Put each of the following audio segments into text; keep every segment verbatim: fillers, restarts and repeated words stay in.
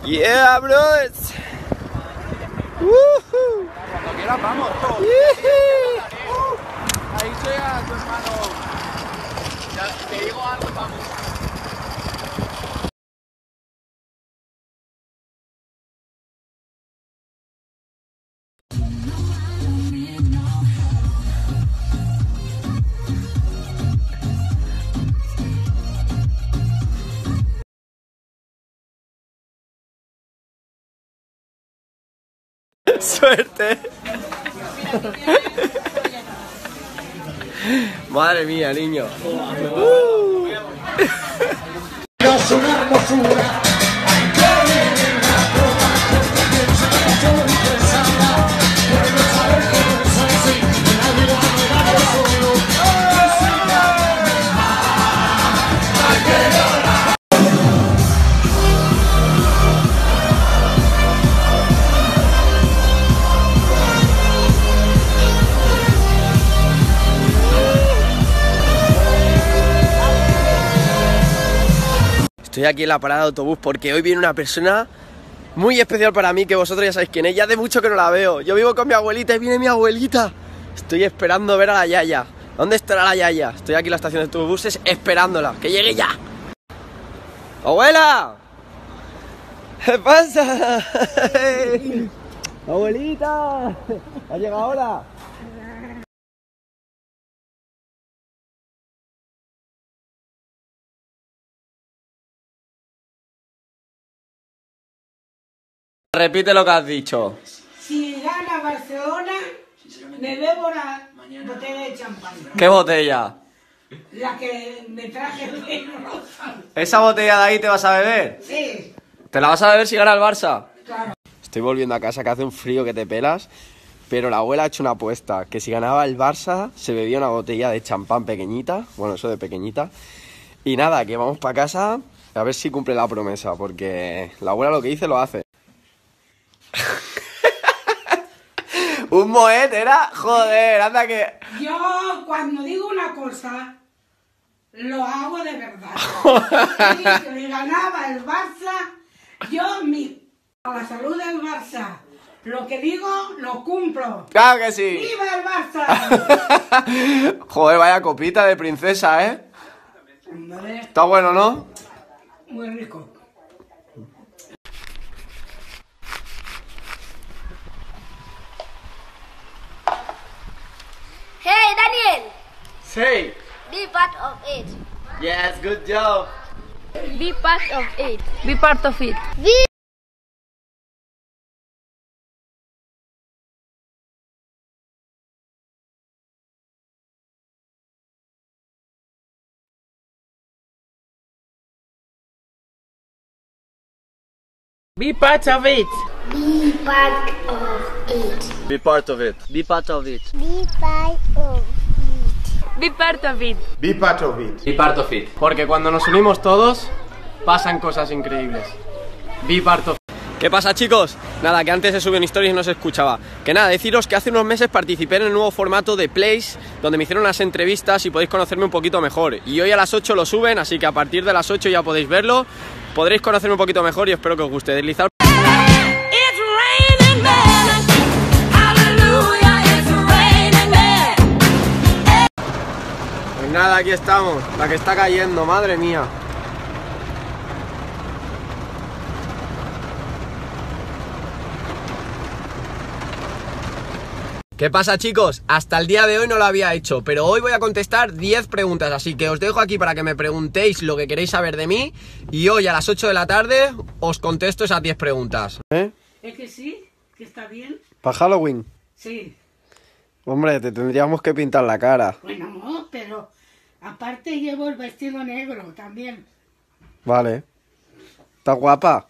Yeah, bros. Woohoo. Cuando quieras vamos. Ahí llega tu hermano. Ya te digo algo, vamos. Suerte. Madre mía, niño. Uh. Estoy aquí en la parada de autobús porque hoy viene una persona muy especial para mí, que vosotros ya sabéis quién es. Ya hace mucho que no la veo. Yo vivo con mi abuelita y viene mi abuelita. Estoy esperando ver a la yaya. ¿Dónde estará la yaya? Estoy aquí en la estación de autobuses esperándola. ¡Que llegue ya! ¡Abuela! ¿Qué pasa? ¡Abuelita! ¿Ha llegado ahora? Repite lo que has dicho. Si gana Barcelona, me bebo una botella de champán. ¿Qué botella? La que me traje de rosa. ¿Esa botella de ahí te vas a beber? Sí. ¿Te la vas a beber si gana el Barça? Claro. Estoy volviendo a casa, que hace un frío que te pelas, pero la abuela ha hecho una apuesta, que si ganaba el Barça se bebía una botella de champán pequeñita, bueno, eso de pequeñita, y nada, que vamos para casa a ver si cumple la promesa, porque la abuela lo que dice lo hace. Un Moet era, joder, anda que... Yo cuando digo una cosa, lo hago de verdad. Y que me ganaba el Barça, yo mi, a la salud del Barça, lo que digo, lo cumplo. ¡Claro que sí! ¡Viva el Barça! Joder, vaya copita de princesa, ¿eh? Hombre, Está bueno, ¿no? muy rico. Hey Daniel, Sí. be part of it. Yes, good job. Be part of it. Be part of it. Be Be part of it. Be part of it. Be part of it. Be part of it. Be part of it. Be part of it. Be part of it. Be part of it. Porque cuando nos unimos todos, pasan cosas increíbles. Be part of it. ¿Qué pasa, chicos? Nada, que antes se subió en stories y no se escuchaba. Que nada, deciros que hace unos meses participé en el nuevo formato de Place, donde me hicieron unas entrevistas y podéis conocerme un poquito mejor. Y hoy a las ocho lo suben, así que a partir de las ocho ya podéis verlo. Podréis conocerme un poquito mejor y espero que os guste. Deslizar. Pues nada, aquí estamos, la que está cayendo, madre mía. ¿Qué pasa, chicos? Hasta el día de hoy no lo había hecho, pero hoy voy a contestar diez preguntas, así que os dejo aquí para que me preguntéis lo que queréis saber de mí y hoy a las ocho de la tarde os contesto esas diez preguntas. ¿Eh? ¿Es que sí? ¿Que está bien? ¿Para Halloween? Sí. Hombre, te tendríamos que pintar la cara. Bueno, no, pero aparte llevo el vestido negro también. Vale. ¿Estás guapa?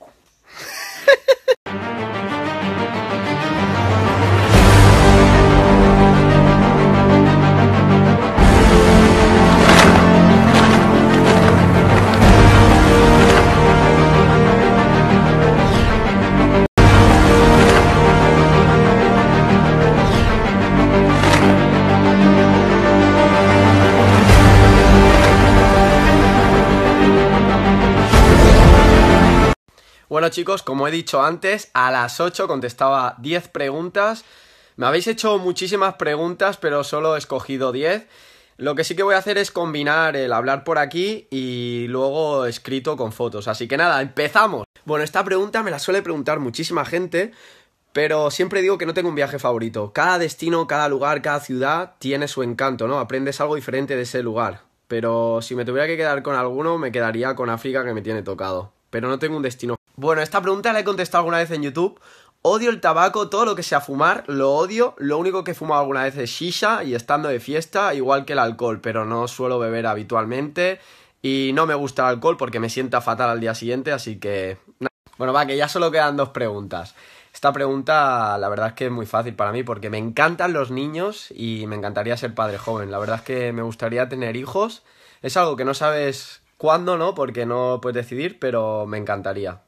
Bueno, Bueno chicos, como he dicho antes, a las ocho contestaba diez preguntas. Me habéis hecho muchísimas preguntas, pero solo he escogido diez. Lo que sí que voy a hacer es combinar el hablar por aquí y luego escrito con fotos. Así que nada, empezamos. Bueno, esta pregunta me la suele preguntar muchísima gente, pero siempre digo que no tengo un viaje favorito. Cada destino, cada lugar, cada ciudad tiene su encanto, ¿no? Aprendes algo diferente de ese lugar. Pero si me tuviera que quedar con alguno, me quedaría con África, que me tiene tocado. Pero no tengo un destino. Bueno, esta pregunta la he contestado alguna vez en YouTube. Odio el tabaco, todo lo que sea fumar, lo odio. Lo único que he fumado alguna vez es shisha y estando de fiesta, igual que el alcohol, pero no suelo beber habitualmente. Y no me gusta el alcohol porque me sienta fatal al día siguiente, así que... Bueno, va, que ya solo quedan dos preguntas. Esta pregunta, la verdad es que es muy fácil para mí porque me encantan los niños y me encantaría ser padre joven. La verdad es que me gustaría tener hijos. Es algo que no sabes cuándo, ¿no? Porque no puedes decidir, pero me encantaría.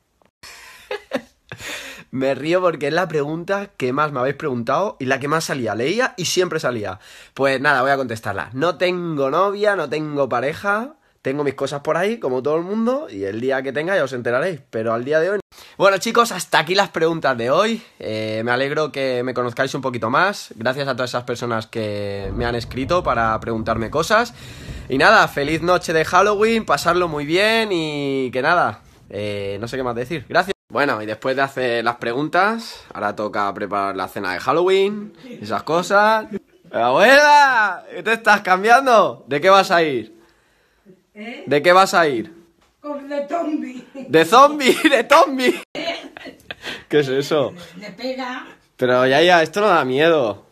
Me río porque es la pregunta que más me habéis preguntado y la que más salía. Leía y siempre salía. Pues nada, voy a contestarla. No tengo novia, no tengo pareja, tengo mis cosas por ahí, como todo el mundo, y el día que tenga ya os enteraréis, pero al día de hoy... Bueno chicos, hasta aquí las preguntas de hoy. Eh, me alegro que me conozcáis un poquito más. Gracias a todas esas personas que me han escrito para preguntarme cosas. Y nada, feliz noche de Halloween, pasarlo muy bien y que nada, eh, no sé qué más decir. Gracias. Bueno, y después de hacer las preguntas, ahora toca preparar la cena de Halloween, esas cosas. ¡Abuela! ¿Qué te estás cambiando? ¿De qué vas a ir? ¿Eh? ¿De qué vas a ir? Con de zombie. ¡De zombie! ¡De zombie! ¿Qué es eso? Le pega. Pero ya, ya, esto no da miedo.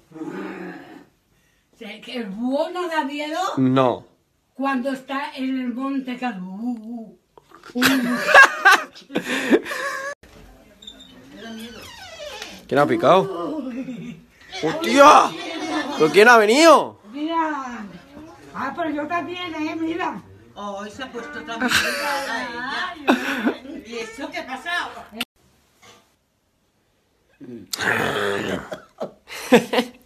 ¿Que el búho no da miedo? No. Cuando está en el monte Calú. ¿Quién ha picado? ¡Hostia! ¿Pero quién ha venido? Mira. Ah, pero yo también, eh, mira. Oh, se ha puesto también a ella. ¿Y eso qué ha pasado?